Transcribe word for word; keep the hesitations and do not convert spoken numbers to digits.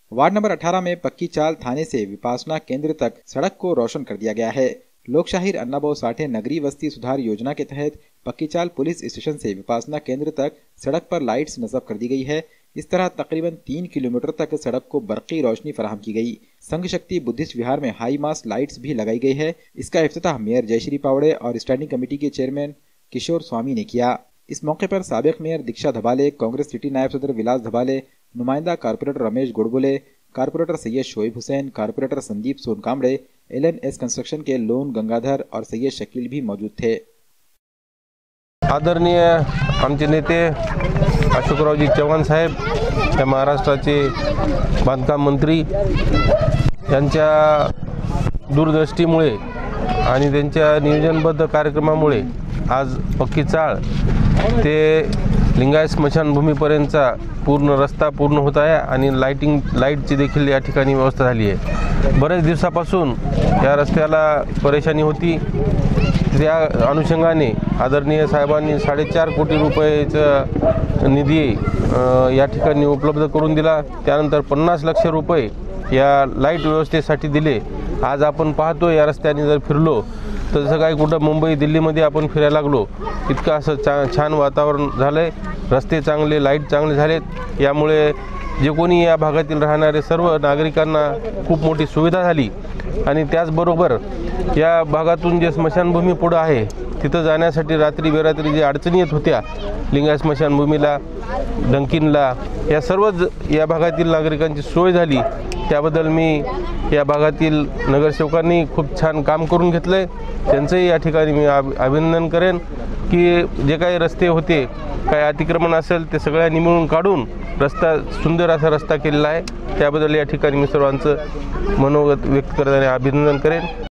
Ward number अठारह में पक्की चाल थाने से विपासना केंद्र तक सड़क को रोशन कर दिया गया है। लोकशाहीर अन्नाभाऊ साठे नगरीय वस्ती सुधार योजना के तहत पक्की चाल पुलिस स्टेशन से विपासना केंद्र तक सड़क पर लाइट्स नस्ब कर दी गई है। इस तरह तकरीबन तीन किलोमीटर तक सड़क को बरकी रोशनी फराहम की गई। संघ शक्ति बुद्धिस्ट विहार में हाई मास्ट लाइट्स भी लगाई गई है। इसका इफ्तिताह मेयर जयश्री पावड़े और स्टैंडिंग कमेटी के चेयरमैन किशोर स्वामी ने किया। इस मौके पर साबिक मेयर दीक्षा धबाले, कांग्रेस सिटी नायब सदर विलास धबाले, नुमाइंदा corporator Ramesh Gudgule, corporator Syed Shoaib Hussain, corporator Sandeep Sonkamde, L N S construction के लोन गंगाधर और सैयद शकील भी मौजूद थे। आदरणीय आमचे नेते अशोकरावजी चव्हाण साहेब, या महाराष्ट्राचे बांधकाम मंत्री, यांच्या दूरदृष्टीमुळे आणि त्यांच्या नियोजनबद्ध कार्यक्रमामुळे आज पक्की चाळ ते लिंगायत स्मशानभूमीपर्यंतचा पूर्ण रस्ता पूर्ण होत आहे आणि लाइटिंग लाईटची देखील या ठिकाणी व्यवस्था झाली आहे। बरेच दिवसापासून या रस्त्याला परेशानी होती। त्या अनुषंगाने आदरणीय साहेबांनी साडेचार कोटी रुपयेचा निधी या ठिकाणी उपलब्ध करून दिला। त्यानंतर पन्नास लक्ष रुपये या लाईट व्यवस्थेसाठी दिले। आज आपण पाहतो या रस्त्याने जर फिरलो तर जसं काही कुठं मुंबई दिल्लीमध्ये आपण फिरायला लागलो इतकं असं चा छान वातावरण झालंय। रस्ते चांगले, लाईट चांगले झालेत। यामुळे जे कोणी या भागातील राहणारे सर्व नागरिकांना खूप मोठी सुविधा झाली आणि त्याचबरोबर या भागातून जे स्मशानभूमी पुढे आहे तिथं जाण्यासाठी रात्री बेरात्री जे अडचणी येत होत्या लिंगायत स्मशानभूमीला, डंकिनला, या सर्वच या भागातील नागरिकांची सोय झाली। त्याबद्दल मी या भागातील नगरसेवकांनी खूप छान काम करून घेतलंय। त्यांचंही या ठिकाणी मी अभिनंदन करेन की जे काही रस्ते होते, काही अतिक्रमण असेल ते सगळ्यांनी मिळून काढून रस्ता सुंदर असा रस्ता केलेला आहे। त्याबद्दल या ठिकाणी मी सर्वांचं मनोगत व्यक्त करताना अभिनंदन करेन।